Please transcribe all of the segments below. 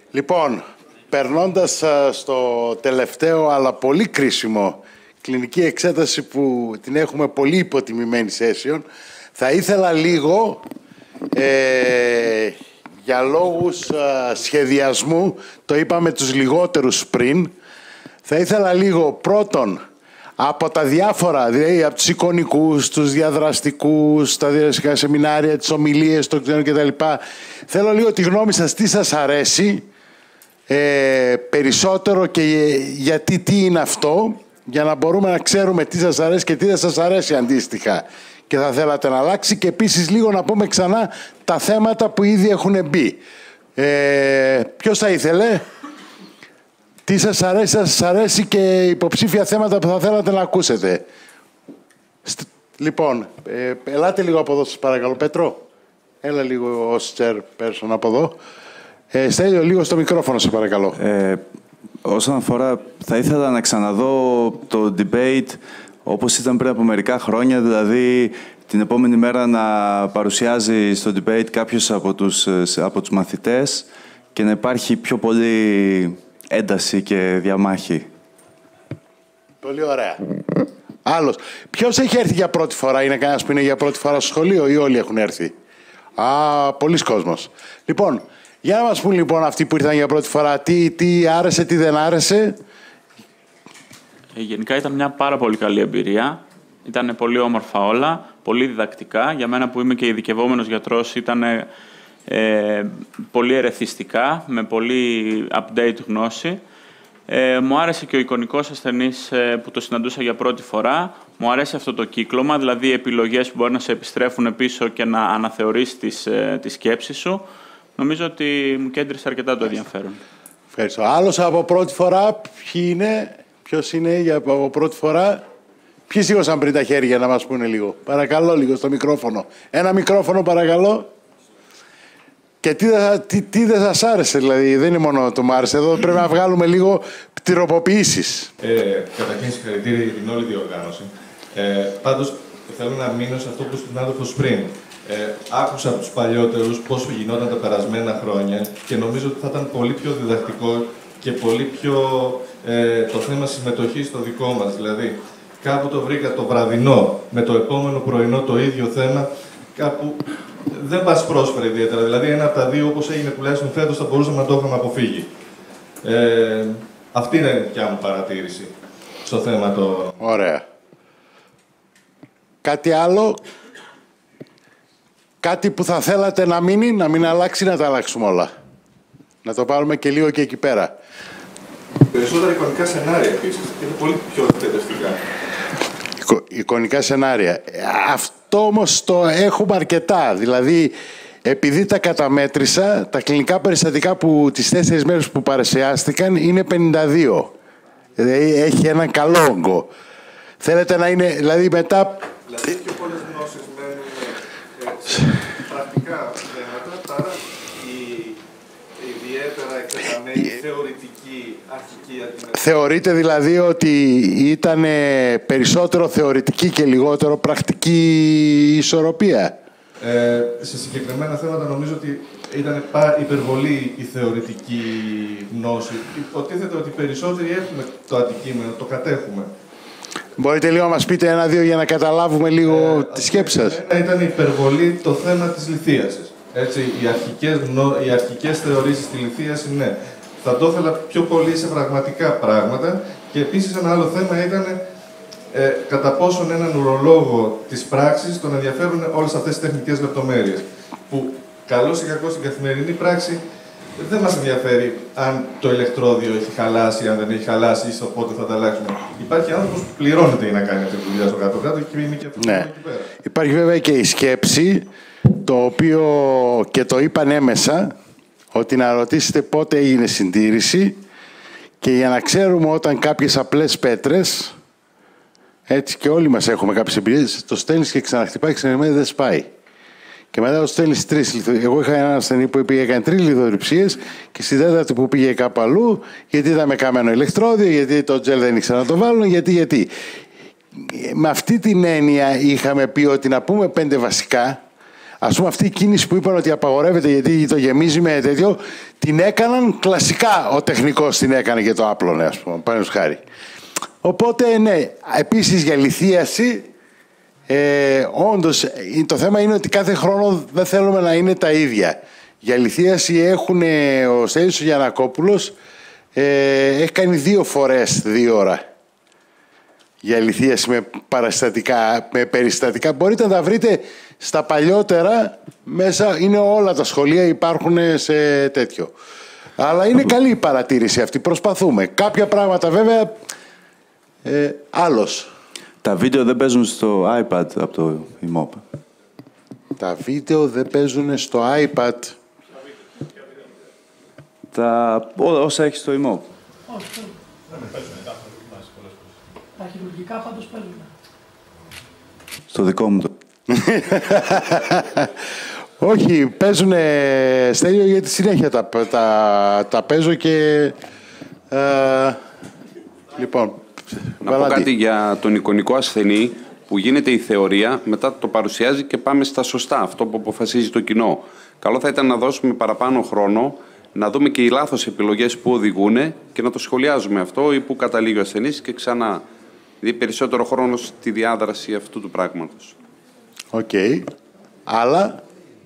Λοιπόν, περνώντας στο τελευταίο αλλά πολύ κρίσιμο κλινική εξέταση που την έχουμε πολύ υποτιμημένη session, θα ήθελα λίγο για λόγους σχεδιασμού, το είπαμε τους λιγότερους πριν, θα ήθελα λίγο πρώτον από τα διάφορα, δηλαδή από τους εικονικούς, τους διαδραστικούς, τα διαδραστικά σεμινάρια, τις ομιλίες των ξένων κτλ. Θέλω λίγο τη γνώμη σας, τι σας αρέσει περισσότερο και γιατί, τι είναι αυτό, για να μπορούμε να ξέρουμε τι σας αρέσει και τι δεν σας αρέσει αντίστοιχα και θα θέλατε να αλλάξει, και επίσης λίγο να πούμε ξανά τα θέματα που ήδη έχουν μπει. Ποιος θα ήθελε? Τι σας αρέσει και υποψήφια θέματα που θα θέλατε να ακούσετε. Λοιπόν, ελάτε λίγο από εδώ σας παρακαλώ. Πέτρο, έλα λίγο ως chairperson από εδώ. Στέλιο, λίγο στο μικρόφωνο σε παρακαλώ. Όσον αφορά, θα ήθελα να ξαναδώ το debate όπως ήταν πριν από μερικά χρόνια, δηλαδή την επόμενη μέρα να παρουσιάζει στο debate κάποιος από τους μαθητές και να υπάρχει πιο πολύ ένταση και διαμάχη. Πολύ ωραία. Άλλος. Ποιος έχει έρθει για πρώτη φορά? Είναι κανένας που είναι για πρώτη φορά στο σχολείο ή όλοι έχουν έρθει? Πολλοί κόσμος. Λοιπόν, για να μας πούν λοιπόν αυτοί που ήρθαν για πρώτη φορά τι άρεσε, τι δεν άρεσε. Γενικά ήταν μια πάρα πολύ καλή εμπειρία. Ήταν πολύ όμορφα όλα, πολύ διδακτικά. Για μένα που είμαι και ειδικευόμενος γιατρός ήταν πολύ ερεθιστικά, με πολύ update γνώση. Μου άρεσε και ο εικονικός ασθενής που το συναντούσα για πρώτη φορά. Μου αρέσει αυτό το κύκλωμα, δηλαδή επιλογές που μπορεί να σε επιστρέφουν πίσω και να αναθεωρήσεις τη σκέψη σου. Νομίζω ότι μου κέντρισε αρκετά το ενδιαφέρον. Ευχαριστώ. Άλλος από πρώτη φορά, ποιος είναι από πρώτη φορά? Ποιοι σήκωσαν πριν τα χέρια να μας πούνε λίγο? Παρακαλώ λίγο στο μικρόφωνο. Ένα μικρόφωνο παρακαλώ. Και τι δεν σας άρεσε, δηλαδή, δεν είναι μόνο το μ' άρεσε. Εδώ πρέπει να βγάλουμε λίγο πτυροποποιήσεις. Καταρχήν συγχαρητήρια για την όλη διοργάνωση. Πάντως, θέλω να μείνω σε αυτό που στην άδελφος πριν. Άκουσα από τους παλιότερους πώς γινόταν τα περασμένα χρόνια και νομίζω ότι θα ήταν πολύ πιο διδακτικό και πολύ πιο το θέμα συμμετοχής στο δικό μας. Δηλαδή, κάπου το βρήκα το βραδινό με το επόμενο πρωινό το ίδιο θέμα, κάπου δεν μας πρόσφερε ιδιαίτερα. Δηλαδή, ένα από τα δύο, όπως έγινε τουλάχιστον φέτος, θα μπορούσαμε να το είχαμε αποφύγει. Αυτή είναι η δικιά μου παρατήρηση στο θέμα το... Ωραία. Κάτι άλλο? Κάτι που θα θέλατε να μείνει, να μην αλλάξει, να τα αλλάξουμε όλα? Να το πάρουμε και λίγο και εκεί πέρα. Περισσότερα εικονικά σενάρια επίσης. Είναι πολύ πιο εκπαιδευτικά. Εικονικά σενάρια. Αυτό όμως το έχουμε αρκετά. Δηλαδή, επειδή τα καταμέτρησα, τα κλινικά περιστατικά που τις 4 μέρες που παρουσιάστηκαν είναι 52. Δηλαδή, έχει έναν καλό όγκο. Θέλετε να είναι, δηλαδή μετά... Δηλαδή, πιο πολλές γνώσεις μένουν πρακτικά θέματα, παρά η ιδιαίτερα εκτεταμένη θεωρητική αρχική αντιμετώπιση. Θεωρείτε δηλαδή ότι ήταν περισσότερο θεωρητική και λιγότερο πρακτική ισορροπία? Σε συγκεκριμένα θέματα νομίζω ότι ήταν υπερβολή η θεωρητική γνώση. Υποτίθεται ότι περισσότεροι έχουμε το αντικείμενο, το κατέχουμε. Μπορείτε λίγο να μας πείτε ένα-δύο για να καταλάβουμε λίγο τη σκέψη σας? Ήταν υπερβολή το θέμα της λιθίασης. Έτσι, οι αρχικές θεωρήσεις στη λιθίαση, ναι. Θα το ήθελα πιο πολύ σε πραγματικά πράγματα. Και επίσης ένα άλλο θέμα ήταν κατά πόσον έναν ουρολόγο της πράξης τον ενδιαφέρουν όλες αυτές τις τεχνικές λεπτομέρειες. Που καλώς ή κακώς στην καθημερινή πράξη δεν μας ενδιαφέρει αν το ηλεκτρόδιο έχει χαλάσει, αν δεν έχει χαλάσει, ή πότε θα τα αλλάξουμε. Υπάρχει άνθρωπος που πληρώνεται για να κάνει αυτή τη δουλειά στο κάτω-κάτω και είναι και αυτό εκεί πέρα. Υπάρχει βέβαια και η σκέψη, το οποίο και το είπαν έμεσα, ότι να ρωτήσετε πότε έγινε συντήρηση και για να ξέρουμε όταν κάποιες απλές πέτρες, έτσι και όλοι μας έχουμε κάποιες εμπειρίες, το στέλνεις και ξαναχτυπάει και ξαναμένει δεν σπάει. Και μετά το στέλνεις 3 λιθορυψίες. Εγώ είχα έναν ασθενή που έκανε 3 λιθορυψίες και στη 4η που πήγε κάπου αλλού, γιατί ήταν με καμένο ηλεκτρόδιο, γιατί το τζελ δεν ήξερα να το βάλουν, γιατί. Με αυτή την έννοια είχαμε πει ότι να πούμε 5 βασικά, Ας πούμε, αυτή η κίνηση που είπαν ότι απαγορεύεται γιατί το γεμίζει με τέτοιο, την έκαναν κλασικά. Ο τεχνικός την έκανε και το άπλωνε, ας πούμε, πάνω χάρη. Οπότε, ναι, επίσης για λιθίαση, όντως, το θέμα είναι ότι κάθε χρόνο δεν θέλουμε να είναι τα ίδια. Για λιθίαση έχουν, ο Στέλιος Γιαννακόπουλος έχει κάνει 2 φορές 2 ώρα. Για λιθίαση με παραστατικά, με περιστατικά. Μπορείτε να τα βρείτε στα παλιότερα, μέσα είναι όλα τα σχολεία, υπάρχουν σε τέτοιο. Αλλά είναι καλή η παρατήρηση αυτή, προσπαθούμε. Κάποια πράγματα βέβαια, άλλος. Τα βίντεο δεν παίζουν στο iPad από το ΙΜΟΠ. Τα βίντεο δεν παίζουν στο iPad. Όσα έχει στο ΙΜΟΠ. Όχι, δεν παίζουν. Τα χειρουργικά πάντως παίζουν. Στο δικό μου το. Όχι, παίζουν, Στέλιο, γιατί συνέχεια τα παίζω και... λοιπόν... Να πω κάτι για τον εικονικό ασθενή που γίνεται η θεωρία, μετά το παρουσιάζει και πάμε στα σωστά, αυτό που αποφασίζει το κοινό. Καλό θα ήταν να δώσουμε παραπάνω χρόνο, να δούμε και οι λάθος επιλογές που οδηγούν και να το σχολιάζουμε αυτό ή που καταλήγει ο ασθενής και ξανά. Δηλαδή περισσότερο χρόνο στη διάδραση αυτού του πράγματος. Οκ. Αλλά...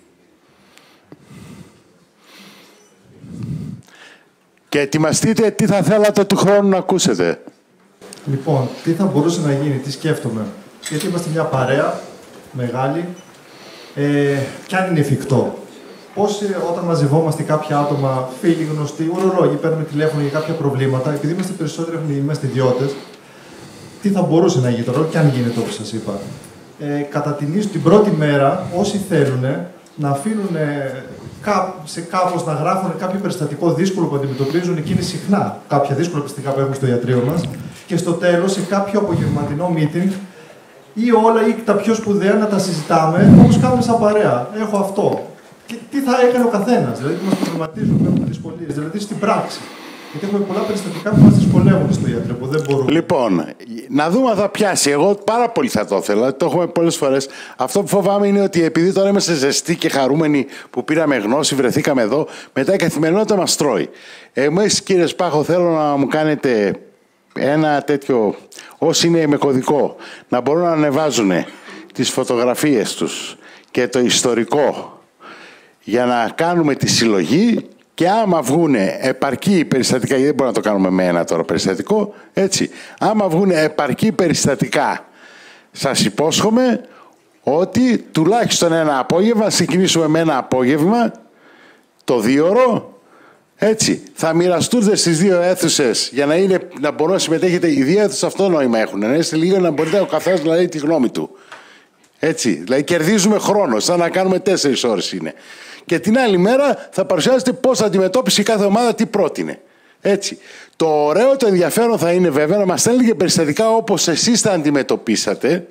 Και ετοιμαστείτε τι θα θέλατε του χρόνου να ακούσετε. Λοιπόν, τι θα μπορούσε να γίνει, τι σκέφτομαι. Γιατί είμαστε μια παρέα μεγάλη και αν είναι εφικτό. Πώς όταν μαζευόμαστε κάποια άτομα, φίλοι, γνωστοί, ουρολόγοι, παίρνουμε τηλέφωνο για κάποια προβλήματα, επειδή είμαστε περισσότεροι, είμαστε ιδιώτες, τι θα μπορούσε να γίνει τώρα, και αν γίνεται όπως σας είπα. Κατά την πρώτη μέρα, όσοι θέλουν να αφήνουν κάπως να γράφουν κάποιο περιστατικό δύσκολο που αντιμετωπίζουν εκείνοι συχνά, κάποια δύσκολα περιστατικά που έχουμε στο ιατρείο μας, και στο τέλος, σε κάποιο απογευματινό meeting, ή όλα ή τα πιο σπουδαία να τα συζητάμε όπως κάνουμε σαν παρέα. Έχω αυτό. Και τι θα έκανε ο καθένας, δηλαδή που μας προβληματίζουν, που έχουμε δυσκολίες, δηλαδή στην πράξη. Γιατί έχουμε πολλά περιστατικά που μας δυσκολεύουν στο ιατρείο, που δεν μπορούμε. Λοιπόν, να δούμε αν θα πιάσει. Εγώ πάρα πολύ θα το ήθελα, το έχουμε πολλές φορές. Αυτό που φοβάμαι είναι ότι επειδή τώρα είμαστε ζεστοί και χαρούμενοι που πήραμε γνώση, βρεθήκαμε εδώ, μετά η καθημερινότητα μας τρώει. Εμείς, κύριε Σπάχο, θέλω να μου κάνετε ένα τέτοιο, όσοι είναι με κωδικό, να μπορούν να ανεβάζουν τις φωτογραφίες τους και το ιστορικό για να κάνουμε τη συλλογή. Και άμα βγούνε επαρκή περιστατικά, γιατί δεν μπορούμε να το κάνουμε με ένα τώρα περιστατικό, έτσι. Άμα βγούνε επαρκή περιστατικά, σας υπόσχομαι ότι τουλάχιστον ένα απόγευμα, θα ξεκινήσουμε με ένα απόγευμα, το 2ωρο, έτσι. Θα μοιραστούν στις 2 αίθουσες για να μπορούν να συμμετέχετε. Οι 2 αίθουσες αυτό νόημα έχουν. Να είστε λίγο να μπορείτε ο καθένας να λέει τη γνώμη του. Έτσι. Δηλαδή κερδίζουμε χρόνο, σαν να κάνουμε 4 ώρες είναι. Και την άλλη μέρα θα παρουσιάσετε πώς αντιμετώπισε κάθε ομάδα, τι πρότεινε. Έτσι. Το ωραίο, το ενδιαφέρον θα είναι βέβαια να μας στέλνετε και περιστατικά όπως εσείς τα αντιμετωπίσατε.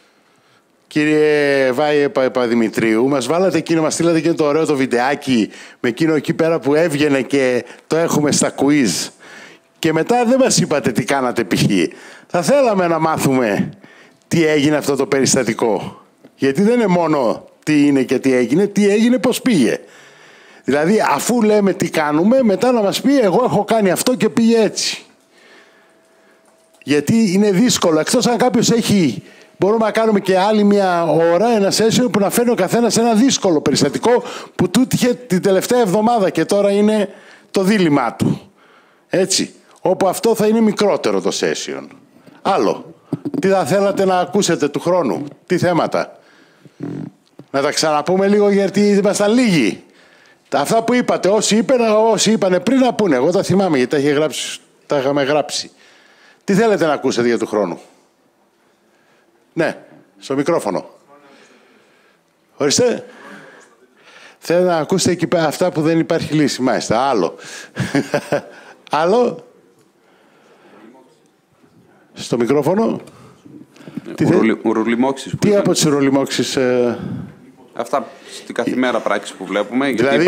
Κύριε Βάη Παπαδημητρίου, μας βάλατε εκείνο, μας στείλατε εκείνο το ωραίο το βιντεάκι με εκείνο εκεί πέρα που έβγαινε και το έχουμε στα quiz. Και μετά δεν μας είπατε τι κάνατε π.χ. Θα θέλαμε να μάθουμε τι έγινε αυτό το περιστατικό. Γιατί δεν είναι μόνο τι είναι και τι έγινε, πώς πήγε. Δηλαδή, αφού λέμε τι κάνουμε, μετά να μας πει εγώ έχω κάνει αυτό και πήγε έτσι. Γιατί είναι δύσκολο. Εκτός αν κάποιος έχει, μπορούμε να κάνουμε και άλλη μια ώρα, ένα session που να φέρνει ο καθένας ένα δύσκολο περιστατικό που του είχε την τελευταία εβδομάδα και τώρα είναι το δίλημά του. Έτσι. Όπου αυτό θα είναι μικρότερο το session. Άλλο. Τι θα θέλατε να ακούσετε του χρόνου, τι θέματα. Να τα ξαναπούμε λίγο γιατί ήμασταν λίγοι. Αυτά που είπατε, όσοι είπανε πριν να πούνε. Εγώ τα θυμάμαι γιατί τα είχαμε γράψει. Τι θέλετε να ακούσετε για του χρόνου. Ναι, στο μικρόφωνο. Ορίστε. Θέλετε να ακούσετε εκεί πέρα αυτά που δεν υπάρχει λύση. Μάλιστα, άλλο. Άλλο. Στο μικρόφωνο. Ουρολιμόξεις. Τι από τις ουρολιμόξεις... Αυτά στην καθημερινή πράξη που βλέπουμε. Δηλαδή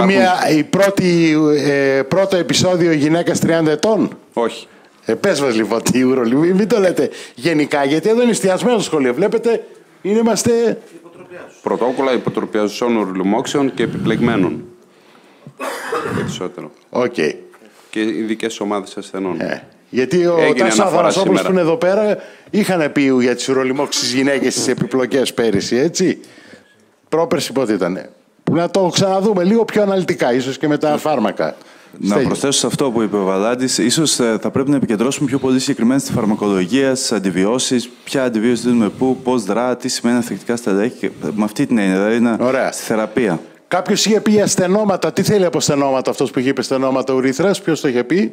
πρώτο επεισόδιο γυναίκας 30 ετών. Όχι. Πες μας λοιπόν τι ουρολιμόξεις. Μην το λέτε γενικά, γιατί εδώ είναι εστιασμένο στο σχολείο. Βλέπετε, είμαστε... Πρωτόκολλα υποτροπιαζουσών ουρλιμόξεων και επιπλεγμένων. Περισσότερο. Okay. Και ειδικές ομάδες ασθενών. Γιατί ο Τάσος Αθανασόπουλος που είναι εδώ πέρα είχαν πει για τις ουρολιμόξεις στις γυναίκες στις επιπλοκές πέρυσι, έτσι. Πρόπερση πότε ήταν. Να το ξαναδούμε λίγο πιο αναλυτικά, ίσως και με τα φάρμακα. Να προσθέσω σε αυτό που είπε ο Βαλάντης, ίσως θα πρέπει να επικεντρώσουμε πιο πολύ συγκεκριμένα στη φαρμακολογία, στις αντιβιώσεις, ποια αντιβίωση δίνουμε πού, πώς δρά, τι σημαίνει ανθεκτικά στελέχη. Με αυτή την έννοια, δηλαδή στη θεραπεία. Κάποιος είχε πει για στενόματα. Τι θέλει από στενόματα αυτός που είχε πει στενόματα ουρήθρας, ποιος το είχε πει?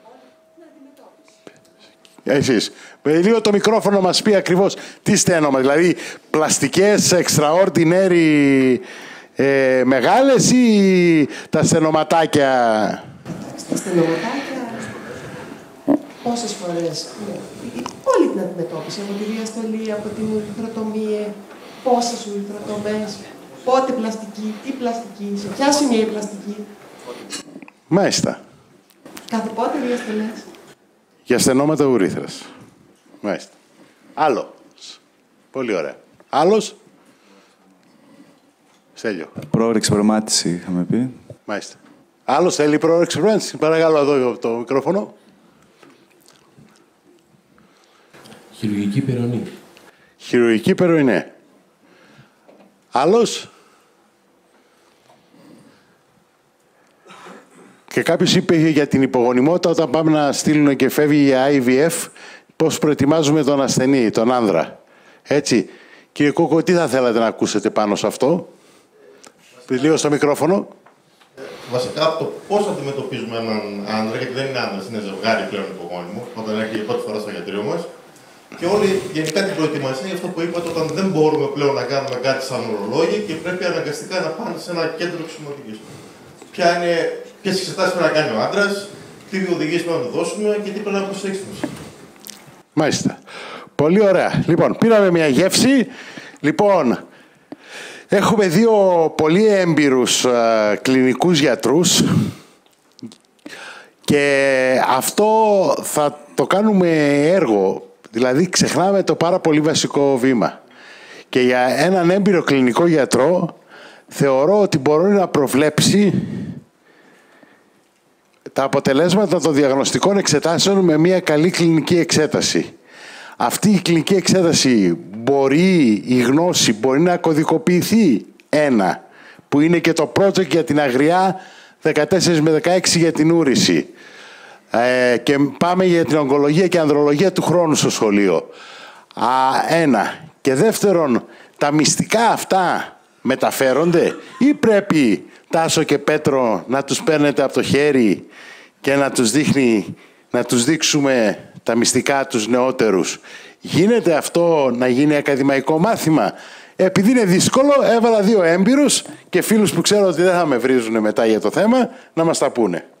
Εσείς. Λίγο το μικρόφωνο μας πει ακριβώς τι στενόματα. Δηλαδή πλαστικές, extraordinary μεγάλες ή τα στενοματάκια? Τα στενοματάκια πόσες φορές, όλη την αντιμετώπιση, από τη διαστολή, από την ουρηθροτομία, πόσες ουρηθροτομές, πότε πλαστική, τι πλαστική, σε ποια σημεία η πλαστική. Μάλιστα. Κάθε πότε διαστολές. Για στενόματα ουρήθρας. Μάλιστα. Άλλο. Πολύ ωραία. Άλλος. Στέλιο. Πρόωρη εξπερμάτιση είχαμε πει. Μάλιστα. Άλλος θέλει πρόωρη εξπερμάτιση. Παρακαλώ εδώ το μικρόφωνο. Χειρουργική περονή. Χειρουργική περονή, ναι. Άλλος. Και κάποιος είπε για την υπογονιμότητα όταν πάμε να στείλουν και φεύγει για IVF, πώς προετοιμάζουμε τον ασθενή, τον άνδρα. Έτσι. Κύριε Κούκο, τι θα θέλατε να ακούσετε πάνω σε αυτό? Λίγο στο μικρόφωνο. Βασικά από το πώς αντιμετωπίζουμε έναν άνδρα, γιατί δεν είναι άνδρας, είναι ζευγάρι πλέον υπογόνιμο, όταν έρχεται πρώτη φορά στο γιατρείο μας. Και όλη γενικά την προετοιμασία για αυτό που είπατε, όταν δεν μπορούμε πλέον να κάνουμε κάτι σαν ουρολόγοι και πρέπει αναγκαστικά να πάνε σε ένα κέντρο ξυμωτικής. Ποιες εξετάσεις πρέπει να κάνει ο άντρας, τι οδηγίες πρέπει να του δώσουμε και τι πρέπει να προσέξουμε. Μάλιστα. Πολύ ωραία. Λοιπόν, πήραμε μια γεύση. Λοιπόν, έχουμε δύο πολύ έμπειρους κλινικούς γιατρούς και αυτό θα το κάνουμε έργο. Δηλαδή, ξεχνάμε το πάρα πολύ βασικό βήμα. Και για έναν έμπειρο κλινικό γιατρό θεωρώ ότι μπορεί να προβλέψει τα αποτελέσματα των διαγνωστικών εξετάσεων με μια καλή κλινική εξέταση. Αυτή η κλινική εξέταση η γνώση μπορεί να κωδικοποιηθεί. Ένα, που είναι και το project για την αγριά 14 με 16 για την ούρηση. Και πάμε για την ογκολογία και ανδρολογία του χρόνου στο σχολείο. Ένα. Και δεύτερον, τα μυστικά αυτά μεταφέρονται ή πρέπει Τάσο και Πέτρο να τους παίρνετε από το χέρι και να τους δείξουμε τα μυστικά τους νεότερους? Γίνεται αυτό να γίνει ακαδημαϊκό μάθημα? Επειδή είναι δύσκολο, έβαλα δύο έμπειρους και φίλους που ξέρω ότι δεν θα με βρίζουν μετά για το θέμα να μας τα πούνε.